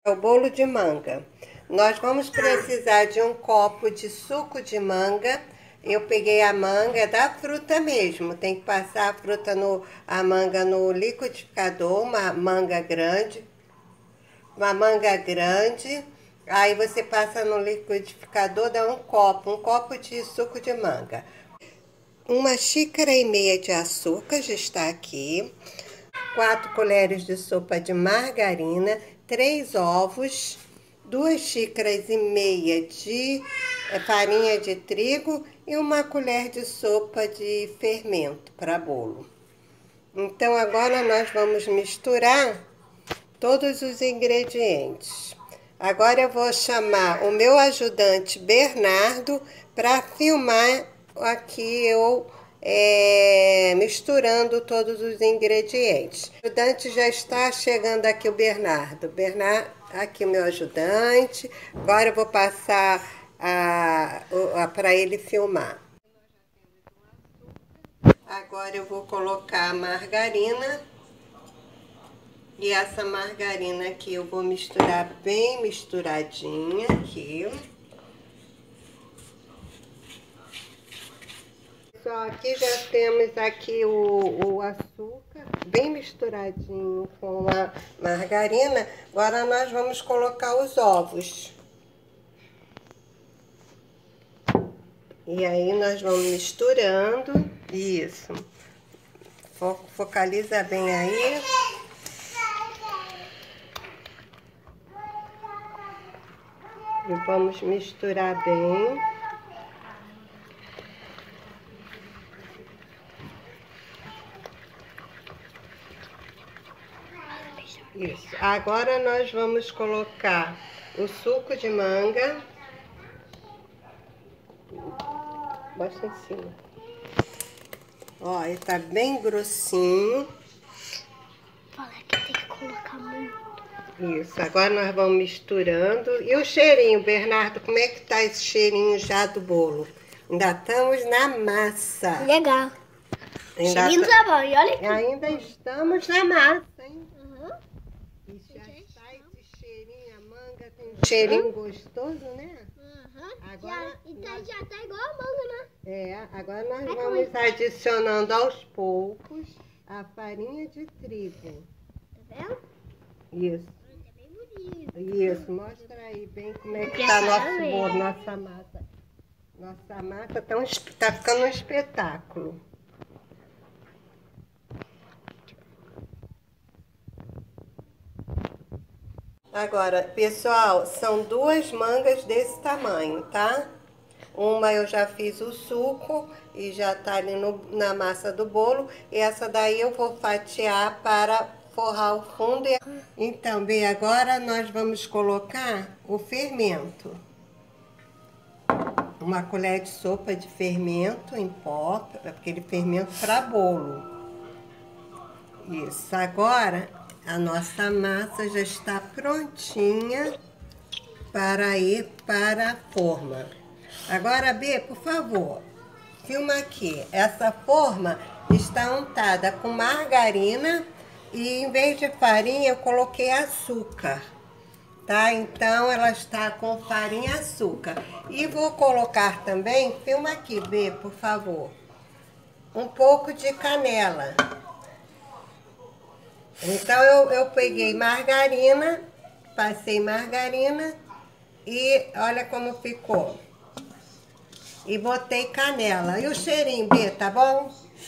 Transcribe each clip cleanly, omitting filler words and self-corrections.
É o bolo de manga. Nós vamos precisar de um copo de suco de manga. Eu peguei a manga, é da fruta mesmo. Tem que passar a fruta a manga no liquidificador, uma manga grande. Uma manga grande. Aí você passa no liquidificador, dá um copo de suco de manga. 1,5 xícaras de açúcar já está aqui. 4 colheres de sopa de margarina, 3 ovos, 2,5 xícaras de farinha de trigo e 1 colher de sopa de fermento para bolo. Então agora nós vamos misturar todos os ingredientes. Agora eu vou chamar o meu ajudante Bernardo para filmar aqui eu misturando todos os ingredientes. O ajudante já está chegando aqui, o Bernardo. Bernardo, aqui o meu ajudante. Agora eu vou passar para ele filmar. Agora eu vou colocar a margarina. E essa margarina aqui eu vou misturar bem misturadinha aqui. Só aqui já temos aqui o açúcar bem misturadinho com a margarina. Agora nós vamos colocar os ovos. E aí nós vamos misturando. Isso. Focaliza bem aí. E vamos misturar bem. Isso. Agora nós vamos colocar o suco de manga. Bota em cima. Ó, ele tá bem grossinho. Fala que tem que colocar muito. Isso. Agora nós vamos misturando. E o cheirinho, Bernardo? Como é que tá esse cheirinho já do bolo? Ainda estamos na massa. Legal. Cheirinho tá bom. E olha aqui. Ainda estamos na massa, hein? E já sai esse cheirinho, a manga tem um cheirinho gostoso, né? Agora já tá igual a manga, né? Agora nós vamos adicionando aos poucos a farinha de trigo. Tá vendo? Isso. Tá bem bonito. Isso, mostra aí bem como é que tá nosso bolo, nossa massa. Nossa massa tá ficando um espetáculo. Agora, pessoal, são 2 mangas desse tamanho, tá? Uma eu já fiz o suco e já tá ali na massa do bolo. E essa daí eu vou fatiar para forrar o fundo. Então, bem, agora nós vamos colocar o fermento. 1 colher de sopa de fermento em pó, aquele fermento para bolo. Isso, agora a nossa massa já está prontinha para ir para a forma. Agora, Bê, por favor, filma aqui. Essa forma está untada com margarina e em vez de farinha eu coloquei açúcar, tá? Então ela está com farinha e açúcar. E vou colocar também, filma aqui, Bê, por favor, um pouco de canela. Então eu peguei margarina, passei margarina e olha como ficou. E botei canela. E o cheirinho, Bê, tá bom?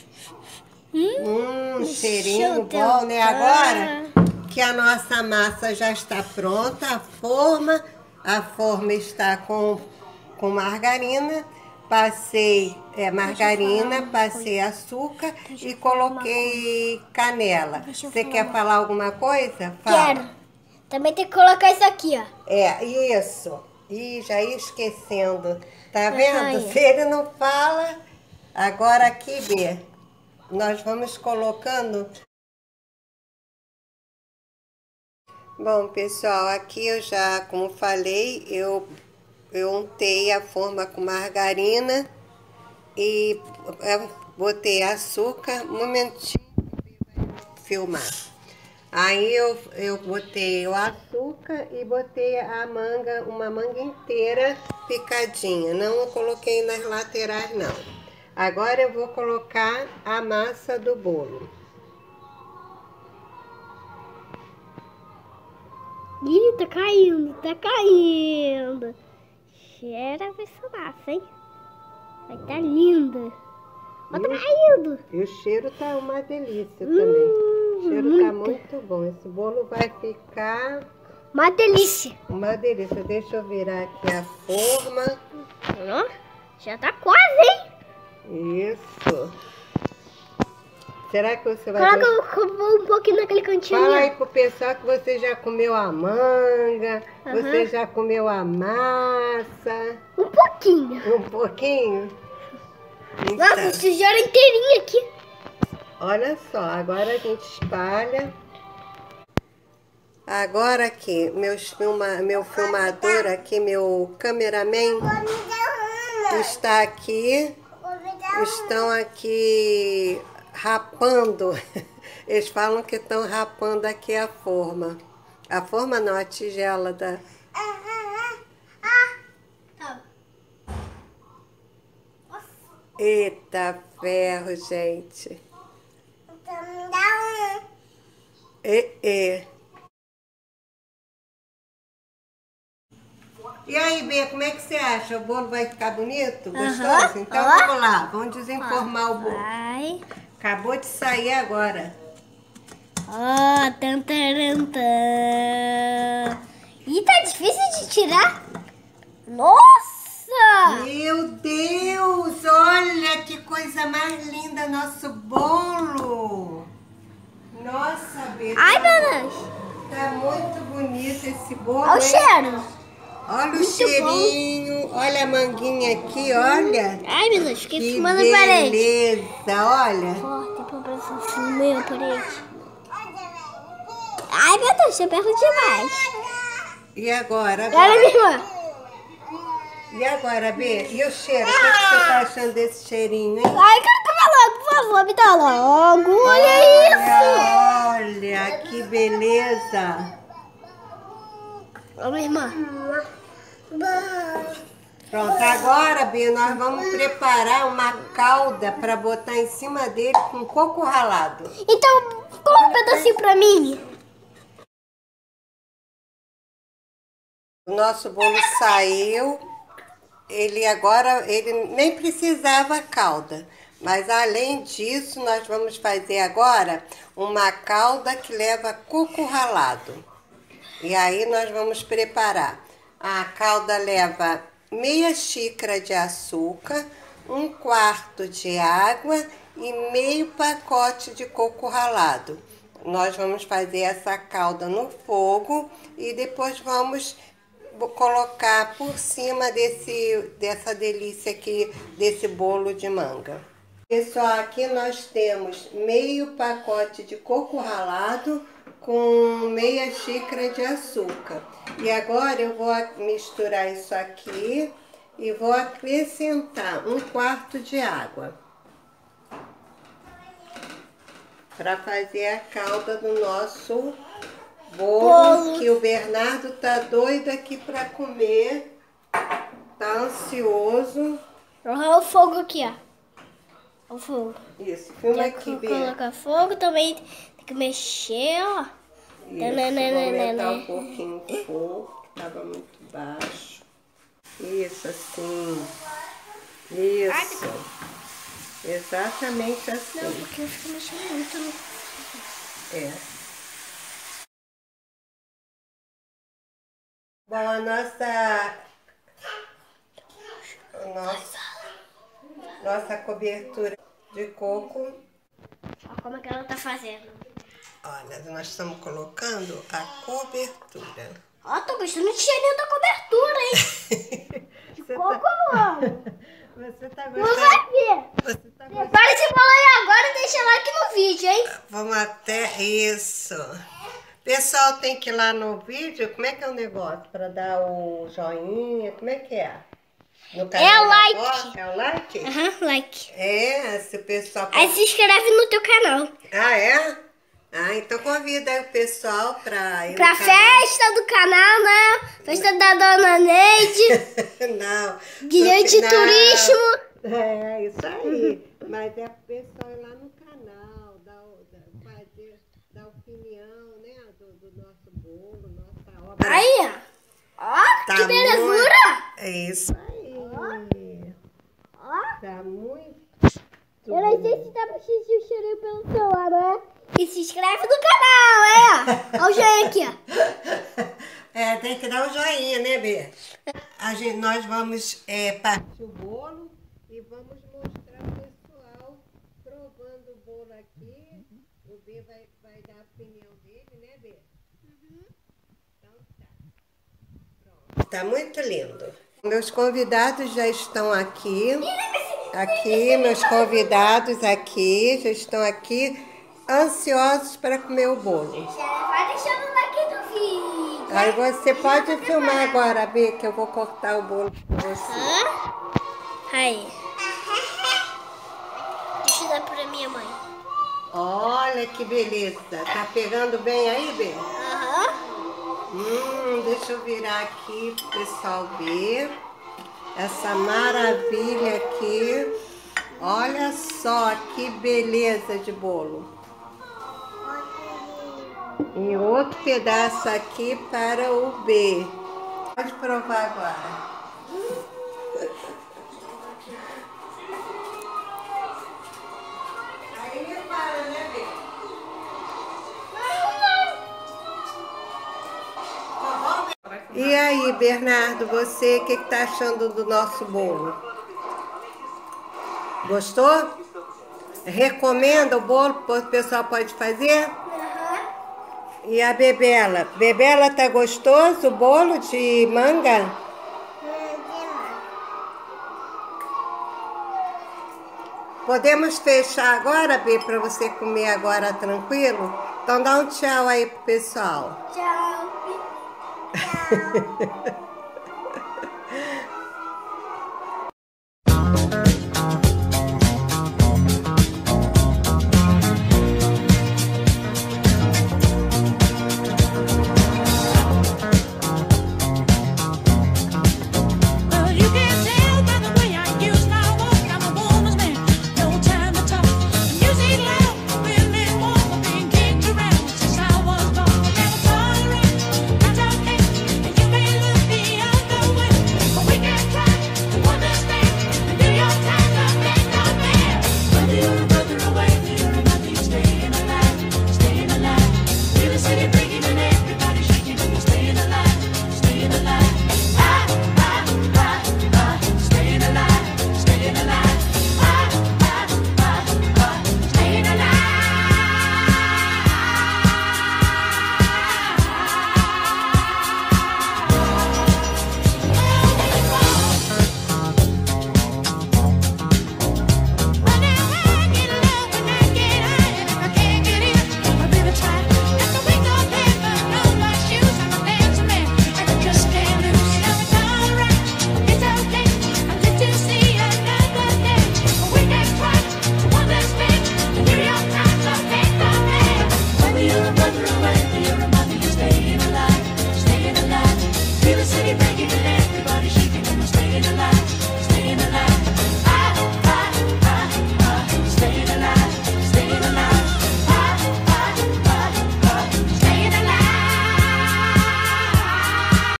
Cheirinho bom, né? Agora que a nossa massa já está pronta, a forma está com margarina. Passei margarina, passei açúcar e coloquei canela. Você quer falar alguma coisa? Fala. Quero. Também tem que colocar isso aqui, ó. Isso. Ih, já ia esquecendo. Tá vendo? Se ele não fala, agora aqui, Bê, nós vamos colocando. Bom, pessoal, aqui eu já, como falei, eu untei a forma com margarina e botei açúcar. Um momentinho, filmar. Aí eu botei o açúcar e botei a manga, uma manga inteira picadinha. Não coloquei nas laterais, não. Agora eu vou colocar a massa do bolo. Ih, tá caindo, tá caindo. Cheira vai ser massa, hein? Vai tá linda. Ó, tá caindo. E o cheiro tá uma delícia também. O cheiro tá muito bom. Esse bolo vai ficar Uma delícia. uma delícia. Deixa eu virar aqui a forma. Ó, já tá quase, hein? Isso. Será que você vai gostar? Coloca um pouquinho naquele cantinho. Fala ali. aí pro pessoal que você já comeu a manga, você já comeu a massa. Um pouquinho. Um pouquinho? Nossa, Então, sujeira inteirinha aqui. olha só, agora a gente espalha. Agora aqui, meu filmador aqui, meu cameraman está aqui, estão aqui rapando. Eles falam que estão rapando aqui a forma. A forma não, a tigela da... Eita ferro, gente. E aí, Bê, como é que você acha? O bolo vai ficar bonito? Gostoso? Então vamos lá, vamos desenformar o bolo. Vai. Acabou de sair agora. Ó, tan, tan, tan. Ih, tá difícil de tirar. Nossa! Meu Deus, olha que coisa mais linda nosso bolo. Nossa, Bê, Ai, meu Deus. tá muito bonito esse bolo. Olha o hein? cheiro. Olha o cheirinho, olha a manguinha aqui, olha. Ai, meu Deus, fiquei Que filmando a parede. beleza, olha. Ó, tem pressão filmei a parede. Ai, meu Deus, você perto demais. E agora? Olha, minha irmã. E agora, Bê? E o cheiro? O que você tá achando desse cheirinho, hein? Ai, quero comer logo, por favor, me dá logo. Olha isso. Olha, que beleza. Ó, minha irmã. Pronto, agora, Bê, nós vamos preparar uma calda para botar em cima dele com coco ralado. Então, come um pedacinho pra mim. O nosso bolo saiu. Ele nem precisava calda. Mas além disso, nós vamos fazer agora uma calda que leva coco ralado. E aí nós vamos preparar. A calda leva meia xícara de açúcar, 1/4 de água e meio pacote de coco ralado. Nós vamos fazer essa calda no fogo e depois vamos colocar por cima dessa delícia aqui, desse bolo de manga. Pessoal, aqui nós temos meio pacote de coco ralado com meia xícara de açúcar. E agora eu vou misturar isso aqui e vou acrescentar 1/4 de água para fazer a calda do nosso bolo, que o Bernardo tá doido aqui para comer, tá ansioso. Olha o fogo aqui, ó. O fogo. Isso, filma aqui, Bê. Colocar fogo também, tem que mexer, ó. Isso, vou aumentar um pouquinho o fogo, que tava muito baixo. Isso, assim. Isso. Exatamente assim. Não, porque eu fico mexendo muito no... É. Bom, a nossa cobertura de coco. Olha como é que ela tá fazendo. Olha, nós estamos colocando a cobertura. Ó, tô gostando de cheirinho da cobertura, hein? Você Coco, tá, mano. você tá Não gostando? vai ver. Você tá gostando? Prepara esse bolo aí agora e deixa lá aqui no vídeo, hein? Vamos até isso. Pessoal, tem que ir lá no vídeo. Como é que é o negócio? Para dar o joinha? Como é que é? No canal o like. da Vó? É o like? Aham, like. É, se o pessoal... Aí se inscreve no teu canal. Ah, é? Ah, então convida aí o pessoal pra ir Pra no canal. festa do canal, né? Festa da Dona Neide. Não. Guia de Não. turismo. É, isso aí. Mas é pro pessoal ir lá no canal, dar opinião, né? Do nosso bolo, nossa obra. Aí, ó, Tá que belezura. É isso aí. Ó, Tá muito. eu não sei se dá pra assistir o cheirinho pelo celular, né? E se inscreve no canal, é? Olha o joinha aqui. É, tem que dar um joinha, né, Bê? Nós vamos partir o bolo e vamos mostrar o pessoal provando o bolo aqui. O Bê vai dar a opinião dele, né, Bê? Então tá. Pronto. Tá muito lindo. Meus convidados já estão aqui. Aqui, meus convidados aqui, já estão aqui ansiosos para comer o bolo. Já vai deixando o like no vídeo. Aí você pode filmar agora, Bê, que eu vou cortar o bolo pra você. Aí. Deixa eu dar pra minha mãe. Olha que beleza. Tá pegando bem aí, Bê? Aham. Deixa eu virar aqui pro pessoal ver. Essa maravilha aqui. Olha só que beleza de bolo. E outro pedaço aqui para o B. Pode provar agora. Aí repara, né, B? E aí, Bernardo, você, o que tá achando do nosso bolo? Gostou? Recomenda o bolo que o pessoal pode fazer? E a Bebela? Bebela, tá gostoso o bolo de manga? Podemos fechar agora, Bê, para você comer agora tranquilo? Então dá um tchau aí pro pessoal. Tchau. Tchau.